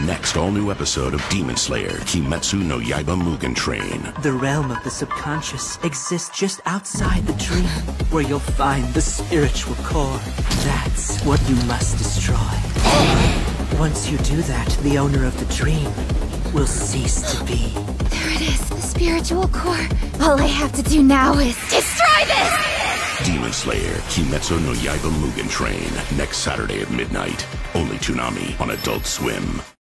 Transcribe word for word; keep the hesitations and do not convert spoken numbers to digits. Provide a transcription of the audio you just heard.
next all-new episode of Demon Slayer Kimetsu no Yaiba Mugen Train. The realm of the subconscious exists just outside the dream, where you'll find the spiritual core. That's what you must destroy. Once you do that, the owner of the dream will cease to be. There it is, the spiritual core. All I have to do now is destroy this! Demon Slayer Kimetsu no Yaiba Mugen Train, next Saturday at midnight. Only Toonami on Adult Swim.